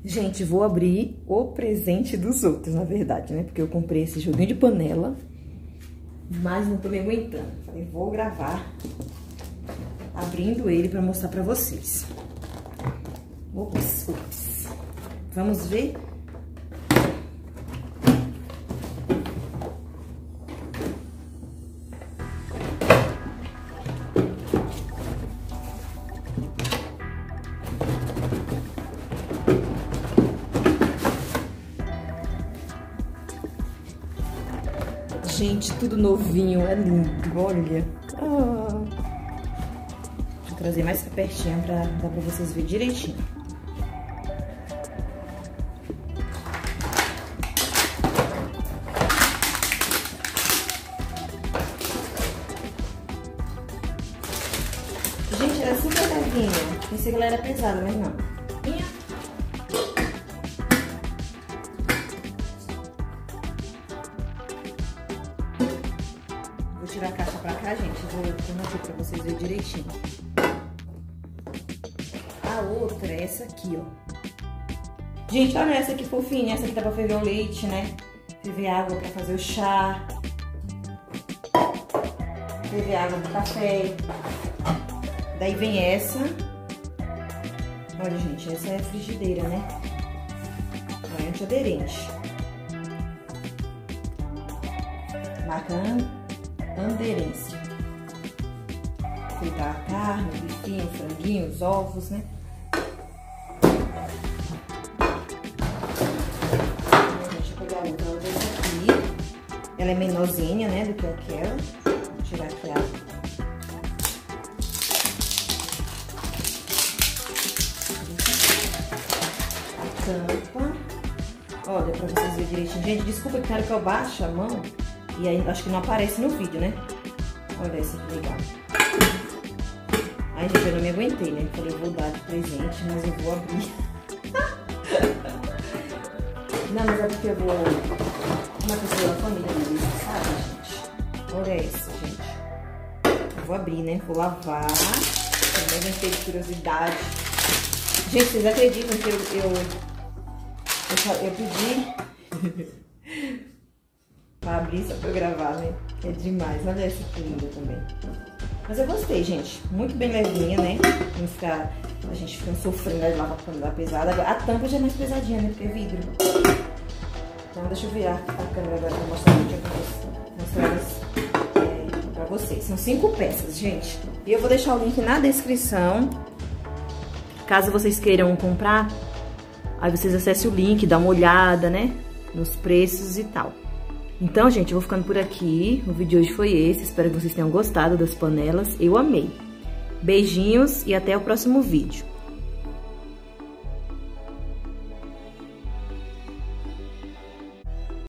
Gente, vou abrir o presente dos outros, na verdade, né? Porque eu comprei esse joguinho de panela, mas não tô me aguentando. Falei, vou gravar abrindo ele pra mostrar pra vocês. Ops, ops. Vamos ver? Gente, tudo novinho, é lindo, olha. Vou trazer mais pra pertinho pra dar pra vocês verem direitinho. Gente, ela é super levinha. Pensei que ela era pesada, mas não. Vou tirar a caixa pra cá, gente. Vou aqui pra vocês verem direitinho. A outra é essa aqui, ó. Gente, olha essa aqui fofinha. Essa aqui dá pra ferver o leite, né? Ferver água pra fazer o chá. Ferver água pro café. Daí vem essa. Olha, gente, essa é a frigideira, né? É antiaderente. Marca Anderência. Fritar a carne, o bifinho, o franguinho, os ovos, né? Deixa eu pegar outra dessa aqui. Ela é menorzinha, né, do que aquela. Vou tirar aqui a tampa. Olha, pra vocês verem direitinho. Gente, desculpa que eu baixo a mão e aí acho que não aparece no vídeo, né? Olha essa que legal. Ai, gente, eu não me aguentei, né? Falei, eu vou dar de presente, mas eu vou abrir. Não, mas é porque eu vou... Uma pessoa da família mesmo, sabe, gente? Olha essa, gente. Eu vou abrir, né? Vou lavar. Também não tenho curiosidade. Gente, vocês acreditam que eu pedi pra abrir só pra eu gravar, né? É demais. Olha essa que linda também. Mas eu gostei, gente. Muito bem levinha, né? Não ficar, a gente fica sofrendo de lavar quando dá pesada. Agora, a tampa já é mais pesadinha, né? Porque é vidro. Então, deixa eu virar a câmera agora pra mostrar elas pra vocês. São 5 peças, gente. E eu vou deixar o link na descrição. Caso vocês queiram comprar, aí vocês acessem o link, dá uma olhada, né? Nos preços e tal. Então, gente, eu vou ficando por aqui. O vídeo de hoje foi esse. Espero que vocês tenham gostado das panelas. Eu amei. Beijinhos e até o próximo vídeo.